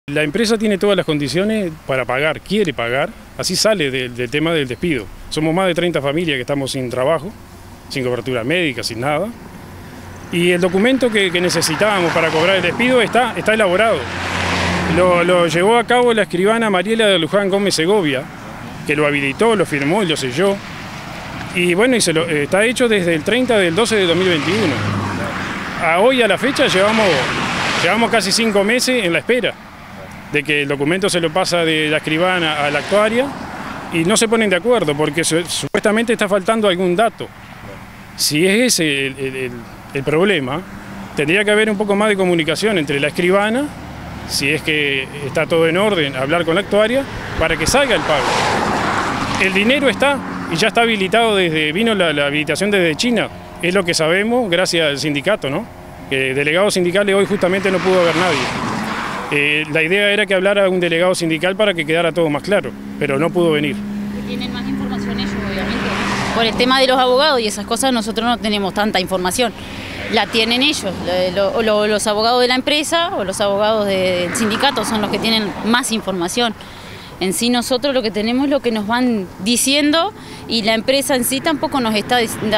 La empresa tiene todas las condiciones para pagar, quiere pagar, así sale del tema del despido. Somos más de 30 familias que estamos sin trabajo, sin cobertura médica, sin nada. Y el documento que necesitábamos para cobrar el despido está elaborado. Lo llevó a cabo la escribana Mariela de Luján Gómez Segovia, que lo habilitó, lo firmó y lo selló. Y bueno, está hecho desde el 30 del 12 de 2021. Hoy a la fecha llevamos casi 5 meses en la espera de que el documento se lo pasa de la escribana a la actuaria y no se ponen de acuerdo porque supuestamente está faltando algún dato. Si es ese el problema, tendría que haber un poco más de comunicación entre la escribana, si es que está todo en orden, hablar con la actuaria, para que salga el pago. El dinero está y ya está habilitado vino la habilitación desde China, es lo que sabemos gracias al sindicato, ¿no? Delegados sindicales hoy justamente no pudo haber nadie. La idea era que hablara un delegado sindical para que quedara todo más claro, pero no pudo venir. Tienen más información ellos, obviamente. Por el tema de los abogados y esas cosas nosotros no tenemos tanta información. La tienen ellos, los abogados de la empresa o los abogados del sindicato son los que tienen más información. En sí nosotros lo que tenemos es lo que nos van diciendo y la empresa en sí tampoco no nos está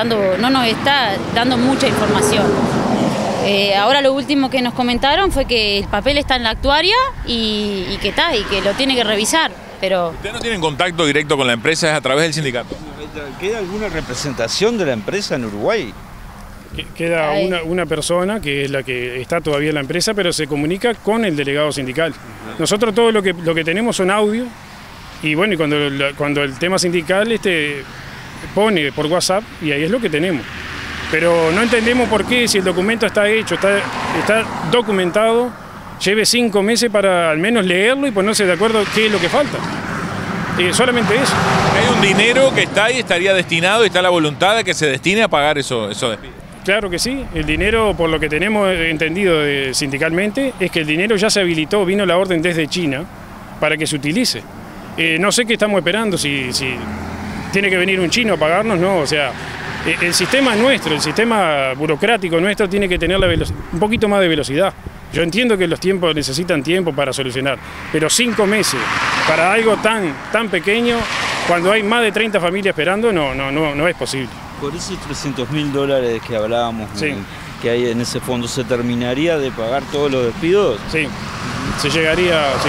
dando mucha información. Ahora lo último que nos comentaron fue que el papel está en la actuaria y que lo tiene que revisar. Pero ¿ustedes no tienen contacto directo con la empresa, es a través del sindicato? ¿Queda alguna representación de la empresa en Uruguay? Queda una persona que es la que está todavía en la empresa, pero se comunica con el delegado sindical. Nosotros todo lo que tenemos son audio y bueno, y cuando el tema sindical pone por WhatsApp y ahí es lo que tenemos. Pero no entendemos por qué, si el documento está hecho, está documentado, lleve 5 meses para al menos leerlo y ponerse de acuerdo qué es lo que falta. Solamente eso. Hay un dinero que está ahí, estaría destinado y está la voluntad de que se destine a pagar esos despidos. Claro que sí, el dinero, por lo que tenemos entendido sindicalmente, es que el dinero ya se habilitó, vino la orden desde China para que se utilice. No sé qué estamos esperando, si tiene que venir un chino a pagarnos, no, o sea, el sistema nuestro, el sistema burocrático nuestro tiene que tener un poquito más de velocidad. Yo entiendo que los tiempos necesitan tiempo para solucionar, pero 5 meses para algo tan pequeño, cuando hay más de 30 familias esperando, no es posible. Por esos $300.000 que hablábamos, sí, que hay en ese fondo, ¿se terminaría de pagar todos los despidos? Sí, se llegaría, sí.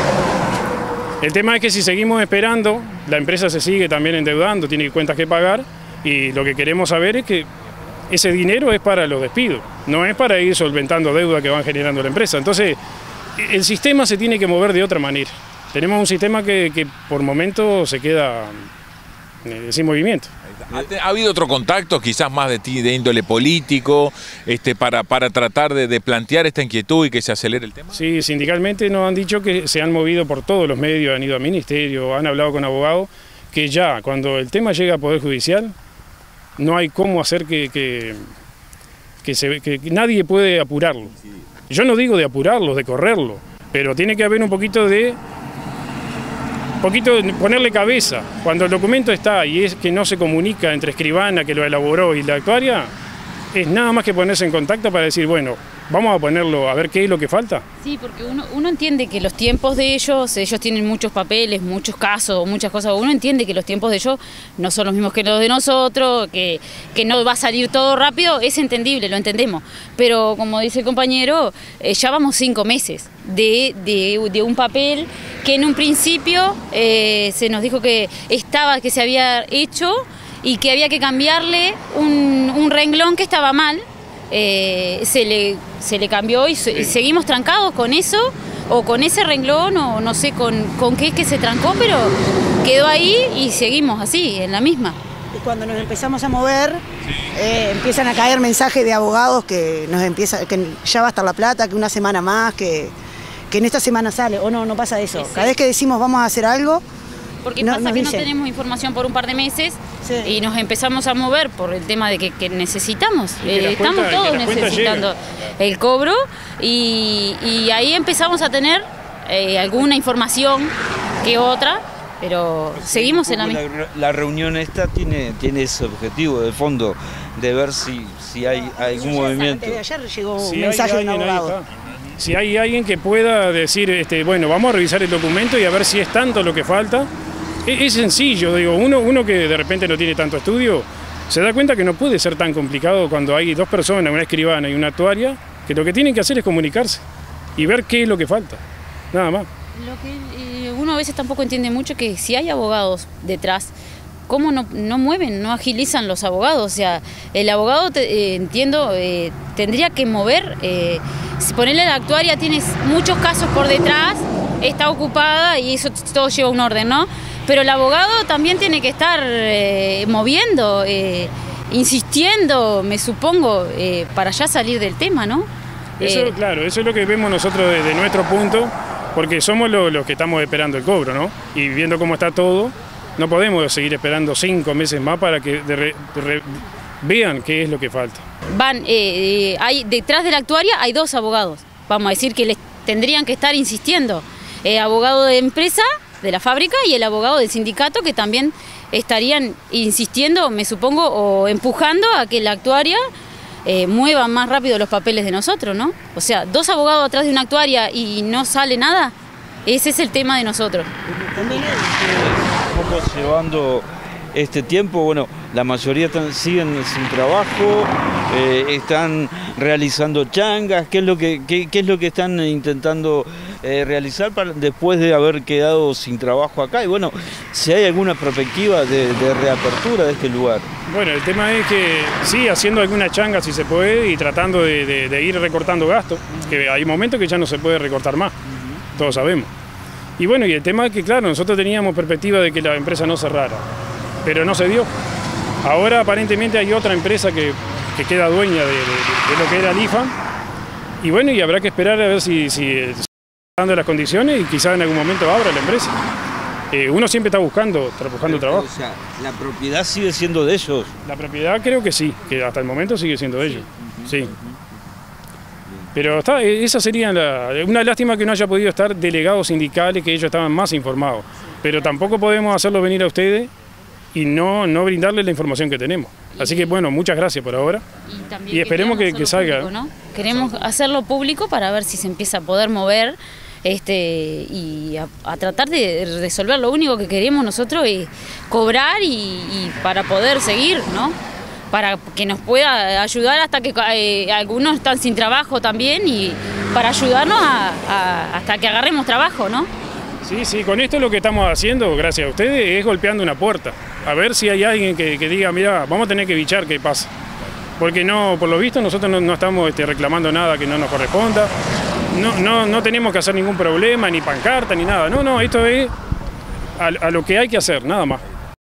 El tema es que si seguimos esperando, la empresa se sigue también endeudando, tiene cuentas que pagar, y lo que queremos saber es que ese dinero es para los despidos, no es para ir solventando deuda que van generando la empresa. Entonces, el sistema se tiene que mover de otra manera. Tenemos un sistema que por momentos se queda sin movimiento. ¿Ha habido otro contacto, quizás más de índole político, para tratar de plantear esta inquietud y que se acelere el tema? Sí, sindicalmente nos han dicho que se han movido por todos los medios, han ido al ministerio, han hablado con abogados, que ya cuando el tema llega a Poder Judicial, no hay cómo hacer que nadie puede apurarlo. Yo no digo de apurarlo, de correrlo, pero tiene que haber un poquito de ponerle cabeza. Cuando el documento está y es que no se comunica entre escribana que lo elaboró y la actuaria, es nada más que ponerse en contacto para decir, bueno, vamos a ponerlo, a ver qué es lo que falta. Sí, porque uno entiende que los tiempos de ellos tienen muchos papeles, muchos casos, muchas cosas. Uno entiende que los tiempos de ellos no son los mismos que los de nosotros, que no va a salir todo rápido, es entendible, lo entendemos. Pero como dice el compañero, ya vamos 5 meses de un papel que en un principio se nos dijo que se había hecho y que había que cambiarle un renglón que estaba mal. Se le cambió y seguimos trancados con eso, o con ese renglón, o no sé con qué es que se trancó, pero quedó ahí y seguimos así, en la misma. Y cuando nos empezamos a mover, empiezan a caer mensajes de abogados que ya va a estar la plata, que una semana más, que en esta semana sale, o no pasa eso. Sí. Cada vez que decimos vamos a hacer algo, porque pasa que no tenemos información por un par de meses, sí, y nos empezamos a mover por el tema de que necesitamos, estamos todos necesitando el cobro y ahí empezamos a tener alguna información que otra, pero seguimos en la misma. La reunión esta tiene ese objetivo de fondo, de ver si hay algún movimiento. Ayer llegó un mensaje de un abogado. Si hay alguien que pueda decir, bueno, vamos a revisar el documento y a ver si es tanto lo que falta. Es sencillo, digo, uno que de repente no tiene tanto estudio, se da cuenta que no puede ser tan complicado cuando hay dos personas, una escribana y una actuaria, que lo que tienen que hacer es comunicarse y ver qué es lo que falta, nada más. Lo que uno a veces tampoco entiende mucho que si hay abogados detrás, ¿cómo no mueven, no agilizan los abogados? O sea, el abogado, entiendo, tendría que mover, si ponerle a la actuaria tienes muchos casos por detrás, está ocupada y eso todo lleva un orden, ¿no? Pero el abogado también tiene que estar moviendo, insistiendo, me supongo, para ya salir del tema, ¿no? Eso, claro, eso es lo que vemos nosotros desde nuestro punto, porque somos los que estamos esperando el cobro, ¿no? Y viendo cómo está todo, no podemos seguir esperando 5 meses más para que vean qué es lo que falta. Detrás de la actuaria hay 2 abogados, vamos a decir que les tendrían que estar insistiendo, abogado de empresa, de la fábrica, y el abogado del sindicato, que también estarían insistiendo, me supongo, o empujando a que la actuaria mueva más rápido los papeles de nosotros, ¿no? O sea, 2 abogados atrás de una actuaria y no sale nada, ese es el tema de nosotros. También un poco llevando este tiempo, bueno, la mayoría siguen sin trabajo, están realizando changas. ¿Qué es lo que están intentando realizar después de haber quedado sin trabajo acá? Y bueno, si hay alguna perspectiva de reapertura de este lugar. Bueno, el tema es que sí, haciendo alguna changa si se puede y tratando de ir recortando gastos, que hay momentos que ya no se puede recortar más, todos sabemos. Y bueno, y el tema es que claro, nosotros teníamos perspectiva de que la empresa no cerrara, pero no se dio. Ahora aparentemente hay otra empresa que queda dueña de lo que era el IFAM, y bueno, y habrá que esperar a ver si dando las condiciones y quizás en algún momento abra la empresa. Uno siempre está buscando trabajo. O sea, ¿la propiedad sigue siendo de ellos? La propiedad creo que sí, que hasta el momento sigue siendo de ellos, sí. Pero esa sería una lástima que no haya podido estar delegados sindicales, que ellos estaban más informados. Pero tampoco podemos hacerlo venir a ustedes y no brindarles la información que tenemos. Así que bueno, muchas gracias por ahora y esperemos que salga. Público, ¿no? Queremos hacerlo público para ver si se empieza a poder mover y a tratar de resolver. Lo único que queremos nosotros es cobrar y para poder seguir, ¿no? Para que nos pueda ayudar hasta que algunos están sin trabajo también y para ayudarnos hasta que agarremos trabajo, ¿no? Sí, con esto lo que estamos haciendo, gracias a ustedes, es golpeando una puerta. A ver si hay alguien que diga, mira, vamos a tener que bichar qué pasa. Porque no, por lo visto nosotros no estamos reclamando nada que no nos corresponda. No tenemos que hacer ningún problema, ni pancarta, ni nada. No, esto es a lo que hay que hacer, nada más.